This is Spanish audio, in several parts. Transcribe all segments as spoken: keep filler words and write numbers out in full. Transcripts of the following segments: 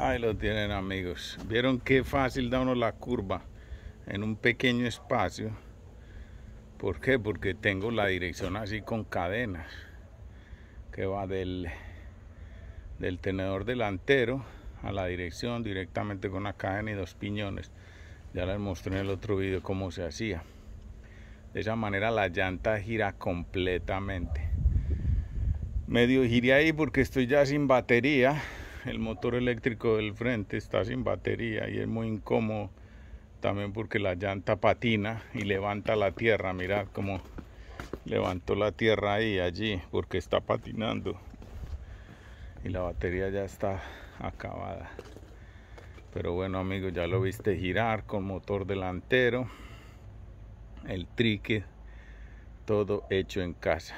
Ahí lo tienen, amigos. ¿Vieron qué fácil da uno la curva en un pequeño espacio? ¿Por qué? Porque tengo la dirección así con cadenas que va del, del tenedor delantero a la dirección directamente con una cadena y dos piñones. Ya les mostré en el otro video cómo se hacía. De esa manera la llanta gira completamente. Medio giré ahí porque estoy ya sin batería. El motor eléctrico del frente está sin batería y es muy incómodo también porque la llanta patina y levanta la tierra. Mirad cómo levantó la tierra ahí, allí, porque está patinando y la batería ya está acabada. Pero bueno, amigos, ya lo viste girar con motor delantero, el trique, todo hecho en casa.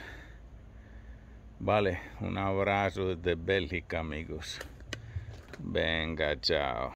Vale, un abrazo desde Bélgica, amigos. Venga, chao.